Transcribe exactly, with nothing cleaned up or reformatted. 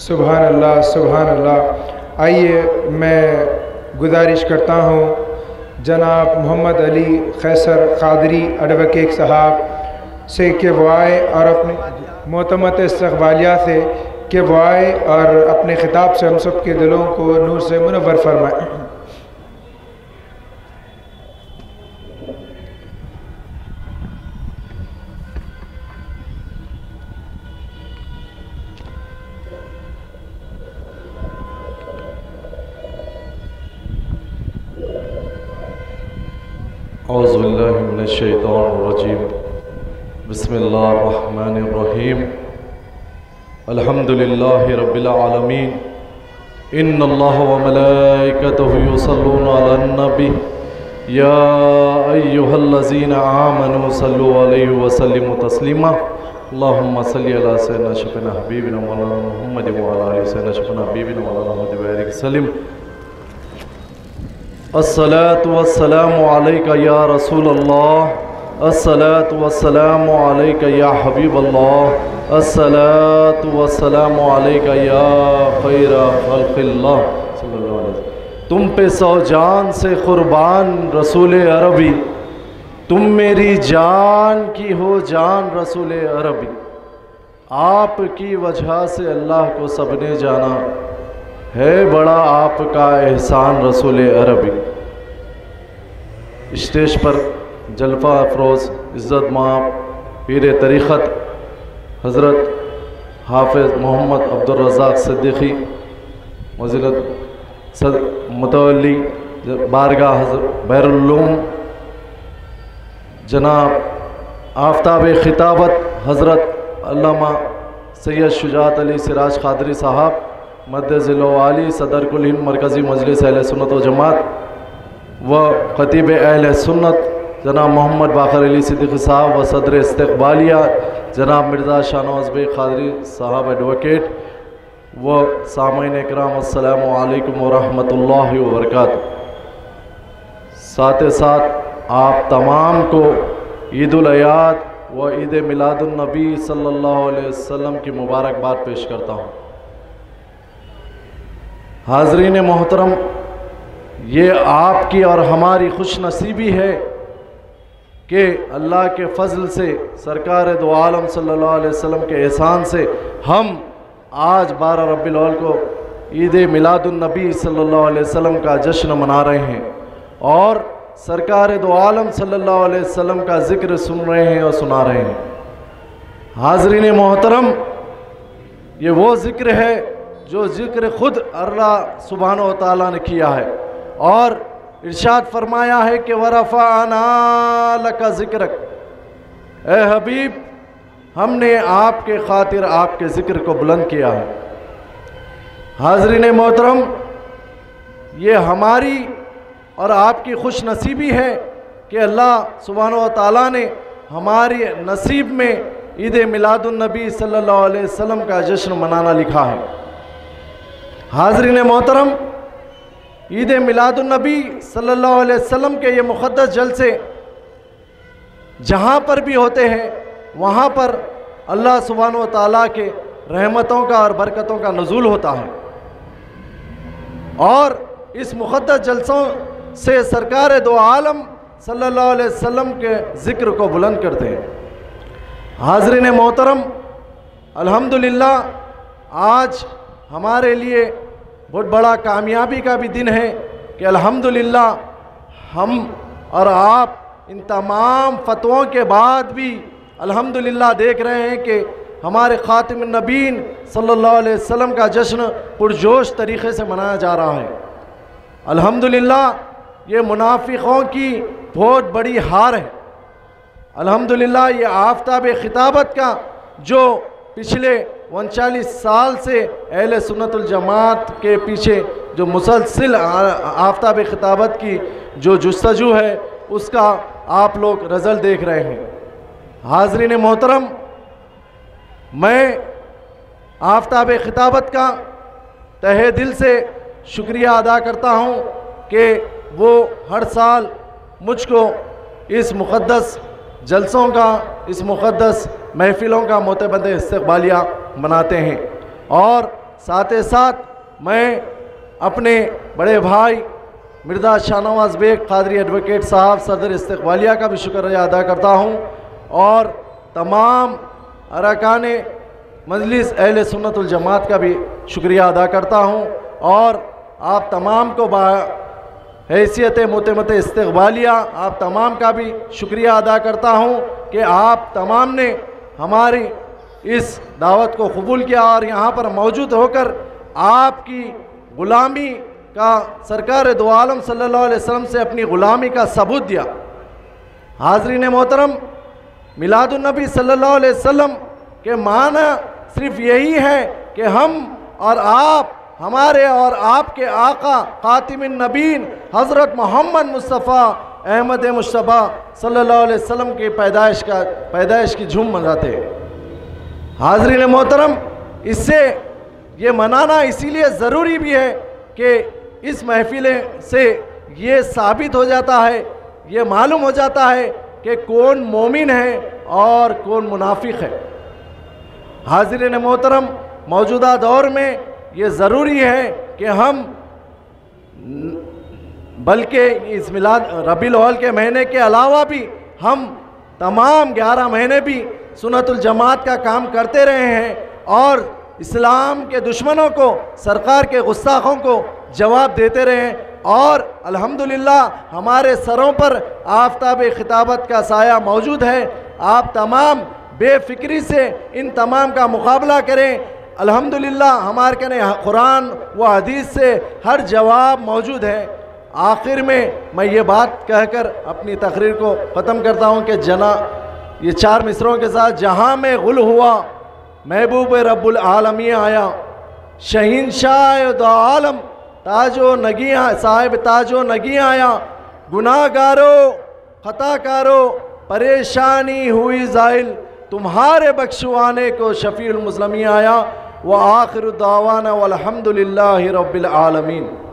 सुभान अल्लाह सुभान अल्लाह। आइए मैं गुजारिश करता हूँ जनाब मोहम्मद अली खैसर क़ादरी एडवोकेट साहब से कि वो आए और अपने मोतमत इस्तक़बालिया से कि वो आए और अपने ख़िताब से हम सब के दिलों को नूर से मुनव्वर फरमाए। औज़ुबिल्लाहिमिनश्शैतानिर्रजीम बिस्मिल्लाहिर्रहमानिर्रहीम अल्हम्दुलिल्लाहि रब्बिल आलमीन इन्नल्लाहा व मलाइकतहु युसल्लूना अलन नबी या अय्युहल्लज़ीना आमनू सल्लु अलैहि व सल्लिमू तस्लीमा अल्लाहुम्मा सल्लि अला सय्यिदिना शफ़ीना हबीबिना मौलाना मुहम्मद व अला आलि सय्यिदिना शफ़ीना हबीबिना मौलाना मुहम्मद व आलिहि सल्लिम। अस्सलातु वस्सलामु अलैका या रसूल अल्लाह, अस्सलातु वस्सलामु अलैका या हबीब अल्लाह, अस्सलातु वस्सलामु अलैका या खैरा खल्क़िल्लाह सल्लल्लाहु अलैहि वसल्लम। तुम पे सौ जान से कुर्बान रसूल अरबी, तुम मेरी जान की हो जान रसूल अरबी। आपकी वजह से अल्लाह को सबने जाना, है बड़ा आपका एहसान रसूल अरबी। स्टेज पर जलवा अफरोज़ इज़्ज़त माब पीर तरीक़त हज़रत हाफिज़ मोहम्मद अब्दुल रज़ाक़ सिद्दीक़ी वज़ीरत सद मुतवल्ली बारगाह हज़रत बैरुल उलूम जनाब आफ्ताब ख़िताबत हज़रत अल्लामा सैयद शुजाअत अली सिराज क़ादरी साहब मद्दज़िल-ओ-आली सदर कुल हिंद मरकज़ी मजलिस अहले सुन्नत व जमात व ख़तीब अहले सुन्नत जनाब मोहम्मद बाक़र अली सिद्दीक़ी साहब व सदर इस्तक़बालिया जनाब मिर्ज़ा शाहनवाज़ बे क़ादरी साहब एडवोकेट व सामईन इकराम अस्सलामु अलैकुम व रहमतुल्लाहि व बरकातुहू। साथ साथ आप तमाम को ईद उल अयाद व ईद मिलादुन नबी सल्लल्लाहु अलैहि वसल्लम की मुबारकबाद पेश करता हूँ। हाज़रीन मोहतरम, ये आपकी और हमारी खुश नसीबी है कि अल्लाह के फ़ज़ल से सरकार दो आलम सल्लल्लाहु अलैहि वसल्लम के एहसान से हम आज बारह रब्बिल अव्वल को ईद मिलादुन नबी सल्लल्लाहु अलैहि वसल्लम का जश्न मना रहे हैं और सरकार दो आलम सल्लल्लाहु अलैहि वसल्लम का ज़िक्र सुन रहे हैं और सुना रहे हैं। हाज़रीन मोहतरम, ये वो ज़िक्र है जो ज़िक्र ख़ुद अल्लाह सुब्हानहु व तआला ने किया है और इरशाद फरमाया है कि वरफ़अना लका ज़िक्रक, ए हबीब हमने आपके खातिर आपके ज़िक्र को बुलंद किया है। हाज़रीन मोहतरम, ये हमारी और आपकी खुश नसीबी है कि अल्लाह सुब्हानहु व तआला ने हमारी नसीब में ईद मिलादुन नबी सल्लल्लाहु अलैहि वसल्लम का जश्न मनाना लिखा है। हाज़रीन मोहतरम, ईद मिलादुन नबी सल्लल्लाहु अलैहि वसल्लम के ये मुक़द्दस जलसे जहाँ पर भी होते हैं वहाँ पर अल्लाह सुब्हानहु व तआला के रहमतों का और बरकतों का नुज़ूल होता है और इस मुक़द्दस जलसों से सरकार दो आलम सल्लल्लाहु अलैहि वसल्लम के ज़िक्र को बुलंद करते हैं। हाज़रीन मोहतरम, अल्हम्दुलिल्लाह आज हमारे लिए बहुत बड़ा कामयाबी का भी दिन है कि अल्हम्दुलिल्लाह हम और आप इन तमाम फतवों के बाद भी अल्हम्दुलिल्लाह देख रहे हैं कि हमारे ख़ातिमुन नबीन सल्लल्लाहु अलैहि वसल्लम का जश्न पुरजोश तरीक़े से मनाया जा रहा है। अल्हम्दुलिल्लाह ये मुनाफिकों की बहुत बड़ी हार है। अल्हम्दुलिल्लाह ये आफ्ताब ख़िताबत का जो पिछले उनचालीस साल से अहले सुन्नतुल जमात के पीछे जो मुसलसिल आफ्ताब ख़िताबत की जो जुस्तजू है उसका आप लोग रज़ल देख रहे हैं। हाज़रीन मोहतरम, मैं आफ्ताब ख़िताबत का तहे दिल से शुक्रिया अदा करता हूँ कि वो हर साल मुझको इस मुक़द्दस जलसों का, इस मुक़द्दस महफ़िलों का मोतबद इस्तक़बालिया मनाते हैं और साथ ही साथ मैं अपने बड़े भाई मिर्ज़ा शाहनवाज बेग कादरी एडवोकेट साहब सदर इस्तकबालिया का भी शुक्रिया अदा करता हूँ और तमाम अरकान मजलिस अहले सुन्नत वल जमात का भी शुक्रिया अदा करता हूँ और आप तमाम को बा हैसियत मोतमत इस्तकबालिया आप तमाम का भी शुक्रिया अदा करता हूँ कि आप तमाम ने हमारी इस दावत को कबूल किया और यहाँ पर मौजूद होकर आपकी ग़ुलामी का सरकार दो आलम सल्लल्लाहु अलैहि वसल्लम से अपनी ग़ुलामी का सबूत दिया। हाज़रीन मोहतरम, मिलादुन्नबी सल्लल्लाहु अलैहि वसल्लम के माना सिर्फ यही है कि हम और आप, हमारे और आपके आका ख़ातिमुन नबीन हज़रत मोहम्मद मुस्तफ़ा अहमद मुश्तबा सल्लल्लाहु अलैहि वसल्लम की पैदाइश का पैदाइश की झूम मनाते हैं। हाज़रीन मोहतरम, इससे ये मनाना इसीलिए ज़रूरी भी है कि इस महफिल से ये साबित हो जाता है, ये मालूम हो जाता है कि कौन मोमिन है और कौन मुनाफिक है। हाज़रीन मोहतरम, मौजूदा दौर में ये ज़रूरी है कि हम बल्कि इस मिलाद रबीउल अव्वल के महीने के अलावा भी हम तमाम ग्यारह महीने भी सुन्नतुल जमात का काम करते रहे हैं और इस्लाम के दुश्मनों को, सरकार के गुस्ताखों को जवाब देते रहे और अल्हम्दुलिल्लाह हमारे सरों पर आफताब खिताबत का साया मौजूद है। आप तमाम बेफिक्री से इन तमाम का मुकाबला करें। अल्हम्दुलिल्लाह हमारे कने कुरान व हदीस से हर जवाब मौजूद है। आखिर में मैं ये बात कहकर अपनी तकरीर को ख़त्म करता हूँ कि जना ये चार मिसरों के साथ जहाँ में गुल हुआ महबूब रब्बुल आलमीन आया, शहीनशाह दो आलम ताजो नगियाँ साहिब ताजो नगियाँ आया, गुनाहगारों ख़ताकारों परेशानी हुई ज़ाइल, तुम्हारे बख्शवाने को शफ़ीउल मुज़लमीन आया। व आखिर दावाना वल्हम्दुलिल्लाहि रब्बिल आलमीन।